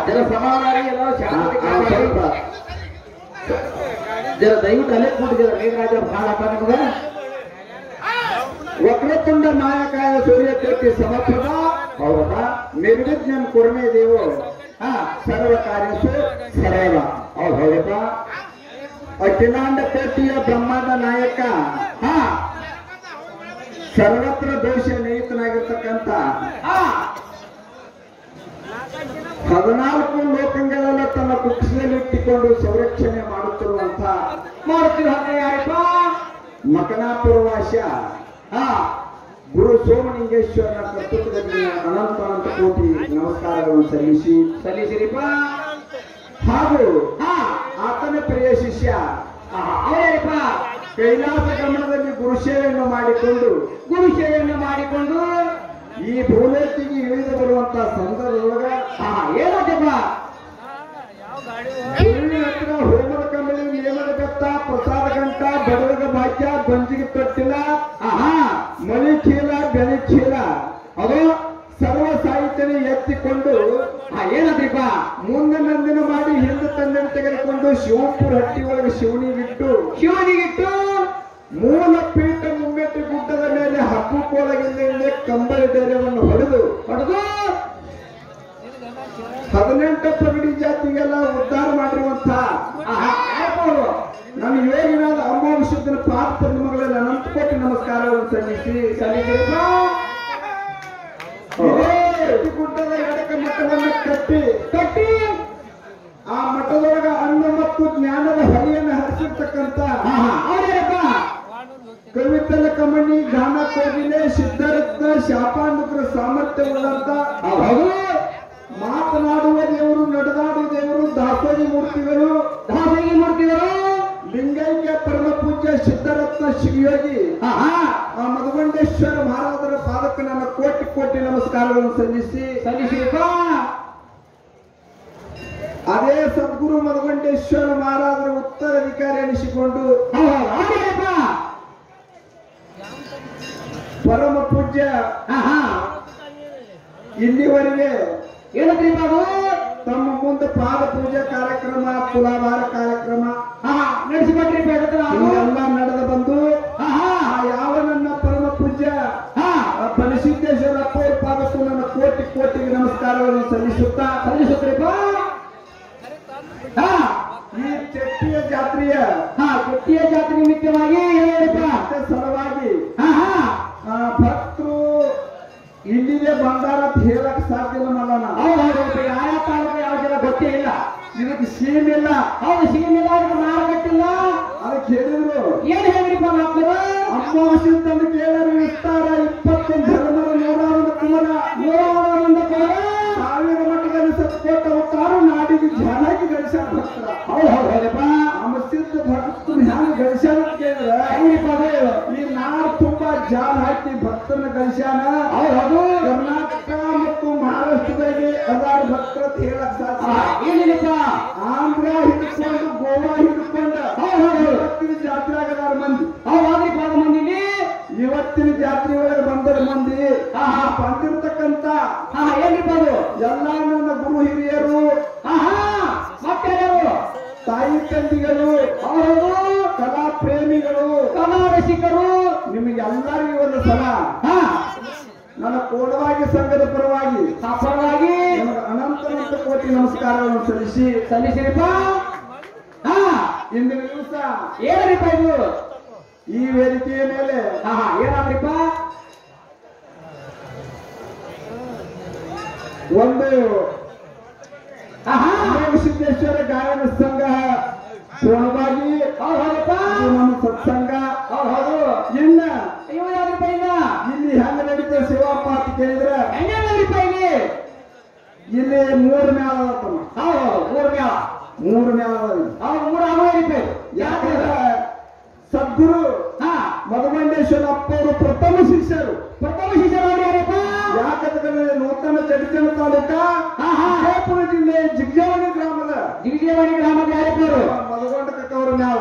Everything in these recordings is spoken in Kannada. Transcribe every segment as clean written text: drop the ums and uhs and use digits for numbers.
ಜರ ಸಮಾಧಾನ ಎಲ್ಲ ಶಾಂತಿ ಜರ ದಯವಿಟ್ಟು ಅಲ್ಲೇ ಕೂಡಿದ್ದೀರ ಮೇಘರಾಜ ಭಾಳಪ್ಪ ನಿಮಗೆ ವಕ್ರತುಂಡ ನಾಯಕಾಯ ಸೂರ್ಯಕೀರ್ತಿ ಸಮರ್ಪದ ಹೌದಾ ನಿರ್ವಿಘ್ನಂ ಕುರ್ಮೇ ದೇವೋ ಸರ್ವ ಕಾರ್ಯಸು ಸರ್ವ ಹೌದಪ್ಪ ಅಖಿಲಾಂಡ ಕೋಟಿಯ ಬ್ರಹ್ಮಾಂಡ ನಾಯಕ ಸರ್ವತ್ರ ದೋಷ ನಿಹಿತನಾಗಿರ್ತಕ್ಕಂಥ 14 ಲೋಕಗಳೆಲ್ಲ ತನ್ನ ಕುಕ್ಷಿಯಲ್ಲಿಟ್ಟುಕೊಂಡು ಸಂರಕ್ಷಣೆ ಮಾಡುತ್ತಿರುವಂತಹ ಯಾರಪ್ಪ ಮಕನಾಪುರವಾಸ ಗುರು ಸೋಮಲಿಂಗೇಶ್ವರನ ಕರ್ತೃತ್ವದಲ್ಲಿ ಅನಂತ ಕೋಟಿ ನಮಸ್ಕಾರಗಳನ್ನು ಸಲ್ಲಿಸಿರಿಪ್ಪ ಹಾಗೂ ಆತನ ಪ್ರಿಯ ಶಿಷ್ಯ ಅವರಪ್ಪ ಕೈಲಾಸ ಗಮನದಲ್ಲಿ ಗುರುಸೇವೆಯನ್ನು ಮಾಡಿಕೊಂಡು ಈ ಭೂಲೋಕಿಗೆ ಇಳಿದು ಬರುವಂತಹ ಸಂದರ್ಭದೊಳಗ ಏನಪ್ಪ ಹತ್ರ ಹೋಮದ ಕಮಲಿ ನೇಮದ ಬೆತ್ತ ಪ್ರಸಾದ ಗಂಟ ಬಡವಗ ಭಾಗ್ಯ ಬಂಜಿಗೆ ತೊಟ್ಟಿಲ್ಲ ಮಳಿ ಚೀಲ ಬೆಳೆ ಚೀಲ ಅದು ಸರ್ವ ಸಾಹಿತ್ಯನ ಎತ್ತಿಕೊಂಡು ಏನದ್ರಿಪ್ಪ ಮುಂದೆ ನಂದಿನ ಮಾಡಿ ಹಿಂದೆ ತಂದೆನ ತೆಗೆದುಕೊಂಡು ಶಿವಪುರ ಹಟ್ಟಿ ಒಳಗೆ ಶಿವನಿಗಿಟ್ಟು ಮೂಲ ಪೀಠ ಮುಮ್ಮೆಟ್ಟಿ ಗುಡ್ಡದ ಮೇಲೆ ಹಬ್ಬು ಕೋಲಗಿಂದ ಕಂಬಳಿ ಧೈರ್ಯವನ್ನು ಹೊಡೆದು 18 ಪಗಡಿ ಜಾತಿಗೆಲ್ಲ ಉದ್ಧಾರ ಮಾಡಿರುವಂತಹ ನನ್ನ ಯೋಗಿನಾದ ಅಮಾನುಷದ ಪಾಪ ನಿಮಗಳಲ್ಲಿ ಅನಂತ ಕೋಟಿ ನಮಸ್ಕಾರವನ್ನು ಗುಡ್ಡದ ಎಡಕ ಮಠವನ್ನು ಕಟ್ಟಿ ಆ ಮಠದೊಳಗ ಅನ್ನ ಮತ್ತು ಜ್ಞಾನದ ಹರಿಯನ್ನು ಹರಿಸಿರ್ತಕ್ಕಂಥ ಕವಿತಲ ಕಮಣಿ ಗಾನ ಕೋಗಿಲೆ ಸಿದ್ಧರತ್ನ ಶಾಪಾಂಡುಕರ ಸಾಮರ್ಥ್ಯವುಳ್ಳಂತ ಮಾತನಾಡುವ ದೇವರು ನಡೆದಾಡುವ ದೇವರು ದಾಸೋಹಿ ಮೂರ್ತಿಗಳು ಲಿಂಗೈಕ್ಯ ಪರಮ ಪೂಜ್ಯ ಸಿದ್ಧರತ್ನ ಶಿವಯೋಗಿ ಆ ಮಧುಗೊಂಡೇಶ್ವರ ಮಹಾರಾಜರ ಪಾದಕ್ಕೆ ನನ್ನ ಕೋಟಿ ನಮಸ್ಕಾರಗಳನ್ನು ಸಲ್ಲಿಸಿಪ್ಪ ಅದೇ ಸದ್ಗುರು ಮಧುಗೊಂಡೇಶ್ವರ ಮಹಾರಾಜರ ಉತ್ತರಾಧಿಕಾರಿ ಎನಿಸಿಕೊಂಡು ಪರಮ ಪೂಜ್ಯ ಇಲ್ಲಿವರೆಗೆ ಏನಂದ್ರಿ ಬಾಬು ತಮ್ಮ ಮುಂದೆ ಪಾದ ಪೂಜೆ ಕಾರ್ಯಕ್ರಮ ತುಲಾಭಾರ ಕಾರ್ಯಕ್ರಮ ನಡೆಸಿಕೊಟ್ರಿ ಎಲ್ಲ ನಡೆದು ಬಂದು ಯಾವ ನನ್ನ ಪರಮ ಪೂಜ್ಯ ಬನಸಿದ್ದೇಶ್ವರ ಅಪ್ಪ ಪಾದಕ್ಕೂ ನನ್ನ ಕೋಟಿಗೆ ನಮಸ್ಕಾರಗಳನ್ನು ಸಲ್ಲಿಸುತ್ತೀಪ್ಪ ಈ ಚೆಟ್ಟಿಯ ಜಾತ್ರೆಯ ನಿಮಿತ್ತವಾಗಿ ಸಲುವಾಗಿ ಭಕ್ತರು ಇಲ್ಲಿದೆ ಬಂದಾರ ಹೇಳಕ್ ಸಾಧ್ಯ ಇಲ್ಲ ಮಲ್ಲ ಯಾವ ತಾಲೂಕು ಯಾವ ಜನ ಗೊತ್ತೇ ಇಲ್ಲ ಇದಕ್ಕೆ ಸೀಮ್ ಇಲ್ಲ ಅದಕ್ಕೆ ಮಾರುಕಟ್ಟಿಲ್ಲ ಅದಕ್ಕೆ ಹೇಳಿದ್ರು ಏನ್ ಹೇಳಿಪ್ಪ ಮಕ್ಕಳು ಅಮಾವಾಸ್ಯ ತಂದು ಕೇಳರು ವಿಸ್ತಾರ 21 ಧರ್ಮದ 101 ಕುಮರ 1000 ಮಟ್ಟದಲ್ಲಿ ಸತ್ಕೋಟ ಅವತಾರು ನಾಡಿಗೆ ಜಾನಾಗಿ ಗಳಿಸ್ಯಾರ ಭಕ್ತರ ಹೌದಪ್ಪ ಅಮಸಿದ್ಧ ಭಕ್ತರು ಹ್ಯಾಂಗ ಗಳಿಸ್ಯಾರ ಕೇಳಿದ್ರೆ ಈ ನಾಡು ತುಂಬಾ ಜಾಲ ಹಾಕಿ ಭಕ್ತರನ್ನ ಗಳಿಸ್ಯಾನ ಕರ್ನಾಟಕ ಮತ್ತು ಮಹಾರಾಷ್ಟ್ರದಲ್ಲಿ 1000 ಭಕ್ತರ ಹೇಳಕ್ ಸಾಧ್ಯ ಏನಿಲ್ಲಪ್ಪ ಆಂಧ್ರ ಹಿಡ್ಕೊಂಡು ಗೋವಾ ಹಿಡ್ಕೊಂಡು ಇವತ್ತಿನ ಜಾತ್ರೆ ಆಗದಾರ ಮಂದಿ ಮಂದಿಲಿ ಇವತ್ತಿನ ಜಾತ್ರೆ ಒಳಗೆ ಬಂದರ ಮಂದಿ ಬಂದಿರ್ತಕ್ಕಂತ ಏನಿಪ್ಪ ಅದು ಎಲ್ಲ ನನ್ನ ಗುರು ಹಿರಿಯರು ಮಕ್ಕಳು ತಾಯಿ ತಂದಿಗಳು ಕಲಾ ಪ್ರೇಮಿಗಳು ಕಲಾ ರಸಿಕರು ನಿಮಗೆಲ್ಲರಿಗೂ ಒಂದು ಸಲ ನನ್ನ ಕೋಡವಾಗಿ ಸಂಘದ ಪರವಾಗಿ ಅನಂತ ಕೋಟಿ ನಮಸ್ಕಾರವನ್ನು ಸಲ್ಲಿಸಿರಿಪ್ಪ ಇಂದಿನ ದಿವಸ ಏನರಿಪ್ಪ ಇದು ಈ ವೇದಿಕೆಯ ಮೇಲೆ ಏನಾದ್ರಿಪ್ಪ ಒಂದು ಸಿದ್ದೇಶ್ವರ ಗಾಯನ ಸಂಘ ಪೂರ್ಣವಾಗಿ ನಮ್ಮ ಸತ್ಸಂಗ ಇನ್ನ ಇಲ್ಲಿ ಹೆಂಗ ನಡೀತದೆ ಸೇವಾಪ ಅಂತ ಕೇಳಿದ್ರೆ ಇಲ್ಲಿ 3 ಮ್ಯಾಲ ಯಾಕಂದ್ರೆ ಸದ್ಗುರು ಮಧುಗೊಂಡೇಶ್ವರ ಅಪ್ಪ ಅವರು ಪ್ರಥಮ ಶಿಷ್ಯರು ಯಾಕಂದ್ರೆ ನೂತನ ಜಡಿಜನ ತಾಲೂಕ ವಿಜಯಪುರ ಜಿಲ್ಲೆ ಜಿಗ್ಜೇವಾಣಿ ಗ್ರಾಮದ ಯಾರಿಬ್ಬರು ಮಧುಗೊಂಡ ಕಕ್ಕವರ ಮ್ಯಾಲ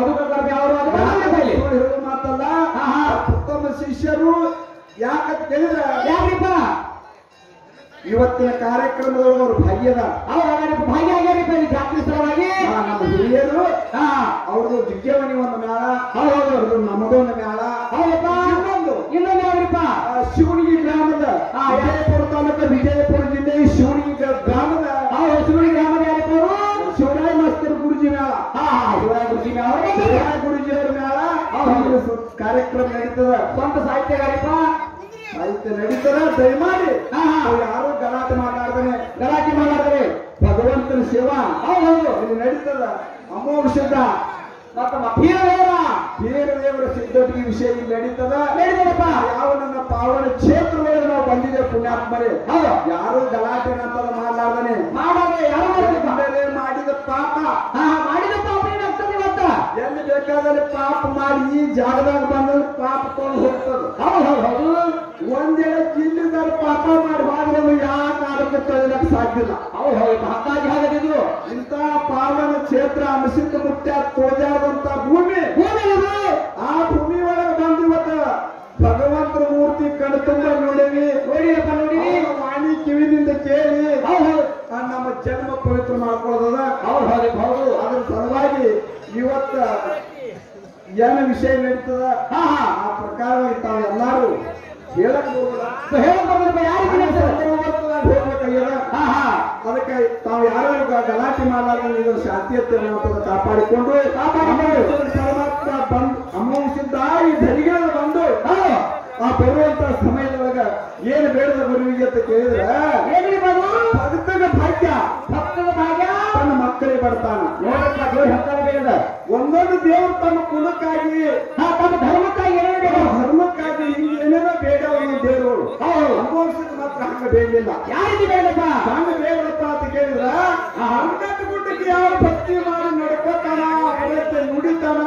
ಹೇಳುವ ಮಾತಲ್ಲ ಪ್ರಥಮ ಶಿಷ್ಯರು ಯಾಕಂತ ಕೇಳಿದ್ರೆ ಇವತ್ತಿನ ಕಾರ್ಯಕ್ರಮದೊಳಗೆ ಅವರು ಭಾಗ್ಯದ ಭಾಗ್ಯ ಆಗ್ಯಾರಿಪ್ಪ ಈ ಜಾತ್ರೆ ಸಲುವಾಗಿ ನಮ್ಮ ಹಿರಿಯರು ಅವ್ರದ್ದು ಜಿಗ್ಗೇವನಿ ಒಂದು ಮೇಳ ಹೌದು ನಮ್ಮದೊಂದು ಮೇಳ ಹೌದಪ್ಪ ಇನ್ನೊಂದು ಯಾವ್ರಿಪ್ಪ ಶಿವಣಿಗಿ ಗ್ರಾಮದ ವಿಜಯಪುರ ತಾಲೂಕು ವಿಜಯಪುರ ಜಿಲ್ಲೆ ಶಿವಣಿಗಿ ಗ್ರಾಮದ ಶಿವಣಿಗಿ ಗ್ರಾಮದ ಯಾರಿಪ್ಪ ಅವರು ಶಿವರಾಯ ಮಾಸ್ತರ್ ಗುರುಜಿ ಮೇಳ ಶಿವರಾಯ ಗುರುಜಿ ಮೇಳ ಶಿವರಾಯ ಗುರುಜಿ ಅವರ ಮೇಳ ಕಾರ್ಯಕ್ರಮ ನಡೀತದ ಸ್ವಂತ ಸಾಹಿತ್ಯಗಾರಿಪ್ಪ ಸಾಹಿತ್ಯ ನಡೀತದ ದಯಮಾಡಿ ಯಾರು ಗಲಾಟೆ ಮಾತಾಡ್ತಾರೆ ಭಗವಂತನ ಸೇವಾ ಹೌದು ಇಲ್ಲಿ ನಡೀತದ ಅಮೋಘ ಸಿದ್ಧ ಬೀರದೇವರ ಸಿದ್ಧತೆಗೆ ವಿಷಯ ಇಲ್ಲಿ ನಡೀತದಪ್ಪ ಯಾವ ನನ್ನ ಪಾವನ ಕ್ಷೇತ್ರಗಳಿಗೆ ನಾವು ಬಂದಿದ್ದೇವೆ ಪುಣ್ಯಾತ್ಮರೇ ಯಾರು ಗಲಾಟೆ ನಂತರ ಮಾಡಲಾರ್ದನೆ ಮಾಡಿದ ಪಾಪ ಎಲ್ಲಿ ಬೇಕಾದಲ್ಲಿ ಪಾಪ ಮಾಡಿ ಈ ಜಾಗದಾಗ ಬಂದ್ರೆ ಪಾಪ ತಗೊಂಡು ಹೋಗ್ತದೆ ಒಂದೇಳ ಜಿಲ್ಲೆದಾರ ಪಾಪ ಮಾಡಿ ಮಾಡಿದ್ರೆ ಯಾಕೆ ಆರೋಗ್ಯ ತೊಳೆಯಕ್ಕೆ ಸಾಧ್ಯ ಇಲ್ಲ ಹಾಗಾಗಿದ್ದು ಇಂಥ ಪಾವನ ಕ್ಷೇತ್ರ ಅಮಸಿದ್ದ ಮುಟ್ಟ ತೋಜಾದಂತ ಭೂಮಿ ಆ ಭೂಮಿ ಒಳಗೆ ಬಂದು ಇವತ್ತ ಭಗವಂತನ ಮೂರ್ತಿ ಕಣ್ಣು ತುಂಬ ನೋಡಿವಿ ವಾಣಿ ಕಿವಿನಿಂದ ಕೇಳಿ ನಮ್ಮ ಜನ್ಮ ಪವಿತ್ರ ಮಾಡ್ಕೊಳ್ಳೋದ ಅದ್ರ ಸಲುವಾಗಿ ಇವತ್ತ ಏನು ವಿಷಯ ನಡೀತದ ಆ ಪ್ರಕಾರವಾಗಿ ತಾವು ಎಲ್ಲಾರು ಅದಕ್ಕೆ ತಾವು ಯಾರು ಗಲಾಟೆ ಮಾಡಲಾರ್ದ ಇದರ ಶಾಂತಿಯತೆ ಕಾಪಾಡಿಕೊಂಡು ಅಮ್ಮಸಿದ್ದ ಈ ಧರಿಗಳ ಬಂದು ಆ ಬರುವಂತ ಸಮಯದೊಳಗ ಏನು ಬೇಡದ ಬರುವಿಗೆ ಅಂತ ಕೇಳಿದ್ರೆ ಭಕ್ತನ ಭಾಗ್ಯ ತನ್ನ ಮಕ್ಕಳಿಗೆ ಬರ್ತಾನ ಒಂದೊಂದು ದೇವರು ತಮ್ಮ ಕುಲಕ್ಕಾಗಿ ತಮ್ಮ ಧರ್ಮಕ್ಕಾಗಿ ಏನೇನೋ ಬೇಡ ಒಂದೊಂದು ದೇವರು ಅನುಭವಿಸಿದ ಮಾತ್ರ ಹಂಗ ಬೇಡಲಿಲ್ಲ ಯಾರಿಗೆ ಬೇಡಪ್ಪ ಹಂಗ ಬೇಡಪ್ಪ ಅಂತ ಕೇಳಿದ್ರ ಹಂಗಟ್ಟು ಗುಡ್ಡಕ್ಕೆ ಯಾವ ಭಕ್ತಿ ಮಾಡಿ ನಡ್ಕೋತಾನ ನುಡಿತಾನ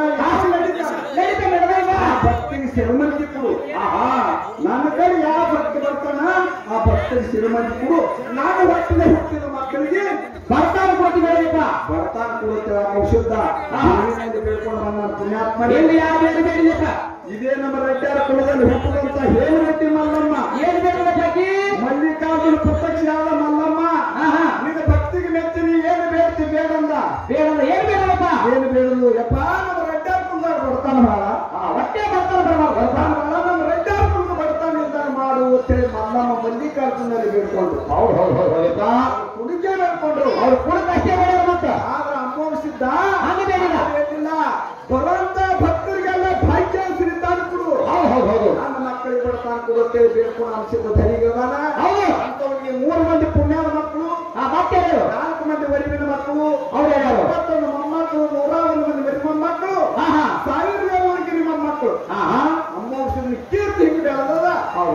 ಭಕ್ತಿಗೆ ಸಿರಿಮಂತಿ ಕೊಡು ನನ್ನ ಕಡೆ ಯಾವ ಭಕ್ತಿ ಬರ್ತಾನ ಆ ಭಕ್ತಿಗೆ ಸಿರಿಮಂತಿ ಕೊಡು ನಾನು ಹೊಟ್ಟಿನ ಹುಟ್ಟಿದ ಮಕ್ಕಳಿಗೆ ಬರ್ತಾನ ಕೊಡ್ತೀವಪ್ಪ ಬರ್ತಾನ ಕೊಡುತ್ತೇವೆ ಔಷಧ ಬೇಡ್ಕೊಂಡು ಬಂದ ಪುಣ್ಯಾತ್ಮ ಇದೇ ನಮ್ಮ ರೆಡ್ಡಿಯಾರ ಕುಲದಲ್ಲಿ ಹುಟ್ಟುವಂತ ಹೇಳು ರೆಡ್ಡಿ ಮಲ್ಲಮ್ಮ ಏನ್ ಬೇಕಿ ಮಲ್ಲಿಕಾರ್ಜುನ ಪ್ರತ್ಯಕ್ಷ ಆದ ಮಲ್ಲಮ್ಮ ನಿನ್ನ ಭಕ್ತಿಗೆ ಮೆಚ್ಚಿನಿ ಏನು ಬೇಡ್ತಿ ಬೇಡಂದ ಏನ್ ಬೇಡಪ್ಪ ಏನು ಬೇಡದು ಯಪ್ಪ ನಮ್ಮ ರೆಡ್ಡಿಯಾರ ಕುಲದಾಗ ಬರ್ತಾನ ಬಾಳ ಹೊಟ್ಟೆ ಬರ್ತಾನ ನಮ್ಮ ರೆಡ್ಡಿಯಾರ ಕುಲದ ಬರ್ತಾನ ನಿರ್ಧಾರ ಮಾಡು ಅಂತೇಳಿ ಮಲ್ಲಮ್ಮ ಮಲ್ಲಿಕಾರ್ಜುನಲ್ಲಿ ಬೇಡ್ಕೊಂಡು ಕುಡಿಕೆ ಬೇಡ್ಕೊಂಡ್ರು ಅವ್ರು ಕುಡಕ್ಕೆ ಅಷ್ಟೇ ಬೇಡ ಮತ್ತೆ ಆದ್ರೆ ಅನುಭವಿಸಿದ್ದ ಹಾಗೆ ಬೇಡಿಲ್ಲ ಬರುವಂತ ಭಕ್ತರಿಗೆಲ್ಲ ಭಾಗ್ಯ ಶ್ರೀತಾನ ಕೊಡು ನನ್ನ ಮಕ್ಕಳಿಗೆ ಬರ್ತಾನ ಕೊಡುತ್ತೇವೆ ಬೇಡ್ಕೊಂಡು ಅನಿಸಿದ ಧರಿಗಳಾನ ಅಂತವರಿಗೆ 3 ಮಂದಿ ಪುಣ್ಯದ ಮಕ್ಕಳು ಮತ್ತೆ 4 ಮಂದಿ ವರಿವಿನ ಮಕ್ಕಳು ಅವ್ರು 21 ಮೊಮ್ಮಕ್ಕಳು 101 ಮಂದಿ ವರಿ ಮೊಮ್ಮಕ್ಕಳು 1700 ಮೊಮ್ಮಕ್ಕಳು ಅಮ್ಮೋಷನ ಕೀರ್ತಿ ಹಿಂಗೆ ಬೆಳೆದದ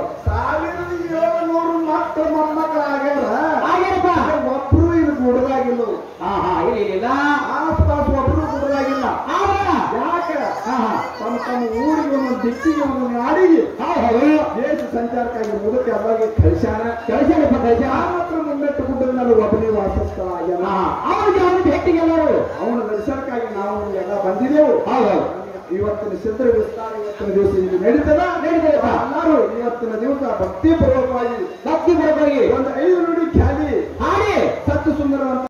1700 ಮಕ್ಕಳು ಮೊಮ್ಮಕ್ಕಳು ಆಗ್ಯಾರಪ್ಪ ಒಬ್ರು ಇದು ಗುಡದಾಗಿಲ್ಲ ಇಲ್ಲ ಆಸ್ಪಾಸ್ ಒಬ್ರು ಗುಡದಾಗಿಲ್ಲ ಯಾಕೆ ತಮ್ಮ ತಮ್ಮ ಊರಿಗೆ ಒಂದೊಂದು ದಿಕ್ಕಿಗೆ ಒಂದೊಂದು ನಾಡಿಗೆ ದೇಶ ಸಂಚಾರಕ್ಕಾಗಿ ಮುದುಕಿ ಅವಾಗ ಕಳಿಸ್ಯಾನ ಮಾತ್ರ ಮುನ್ನೆಟ್ಟು ಗುಡ್ಡದ ಮೇಲೆ ಒಬ್ಬನೇ ವಾಸಸ್ಥಳ ಆಗ್ಯಾನ ಅವನಿಗೆ ಭೇಟಿಗೆ ಎಲ್ಲರೂ ಅವನ ದರ್ಶನಕ್ಕಾಗಿ ನಾವು ಎಲ್ಲ ಬಂದಿದ್ದೆವು ಇವತ್ತಿನ ಸಿದ್ಧ ವಿಸ್ತಾರ ಇವತ್ತಿನ ದಿವಸ ಇಲ್ಲಿ ನಡೀತದ ಎಲ್ಲರೂ ಇವತ್ತಿನ ದಿವಸ ಭಕ್ತಿಪೂರ್ವಕವಾಗಿ ಒಂದು 5 ನುಡಿ ಖ್ಯಾಲಿ ಹಾಡಿ ಸತ್ತು ಸುಂದರವಂತ